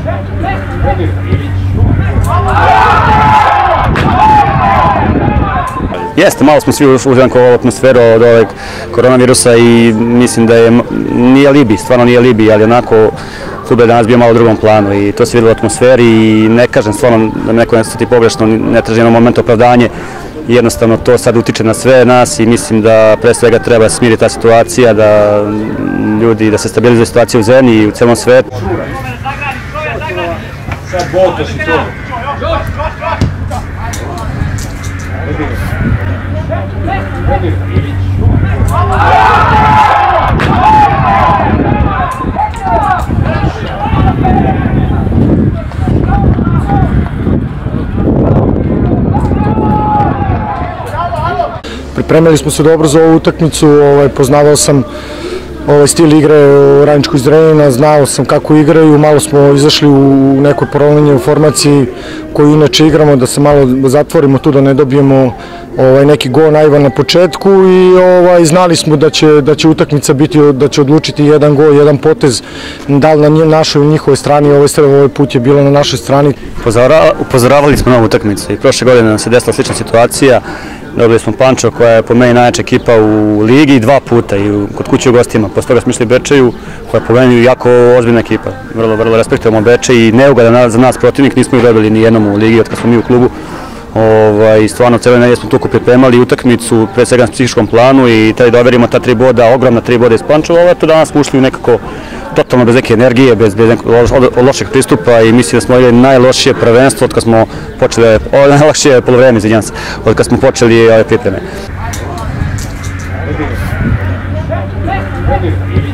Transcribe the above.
Jeste, malo smo svi ušli u neku atmosferu od ovog koronavirusa i mislim da nije alibi, stvarno nije alibi, ali onako fudbal je danas bio malo u drugom planu i to se videlo u atmosferi i ne kažem stvarno da neko ne stati pogrešno, ne traži jednom momentu opravdanje, jednostavno to sad utiče na sve nas i mislim da pre svega treba smiri ta situacija, da ljudi, da se stabilizuje situacija u zemlji i u celom svetu. Sad boltaš i to. Pripremili smo se dobro za ovu utakmicu, poznavao sam stil igre u Radničkog iz Zrenjanina, znao sam kako igraju, malo smo izašli u nekoj promenjenoj formaciji koju inače igramo, da se malo zatvorimo tu, da ne dobijemo neki gol naivan na početku i znali smo da će utakmica biti, da će odlučiti jedan gol, jedan potez, da li na našoj ili njihovoj strani, ovaj put je bilo na našoj strani. Upozoravali smo na ovu utakmicu i prošle godine nam se desila slična situacija. Dobili smo Pančevo koja je po meni najjača ekipa u ligi 2 puta i kod kuće u gostima. Posle toga smo išli Bečeju koja je po meni jako ozbiljna ekipa. Vrlo respektujemo Bečej i neugodan za nas protivnik, nismo ih dobili ni jednom u ligi od kad smo mi u klubu. Stvarno cijelo nedelje smo toliko pripremali utakmicu, pre svega na psihičkom planu i tada da overimo ta 3 boda, ogromna 3 boda iz Pančeva. Danas smo ušli u nekako totalno bez neke energije, bez nekog lošeg pristupa i mislim da smo imali najlošije prvenstvo od kad smo počeli, najlakšije polovreme, izvinjam se, od kad smo počeli ove pripreme.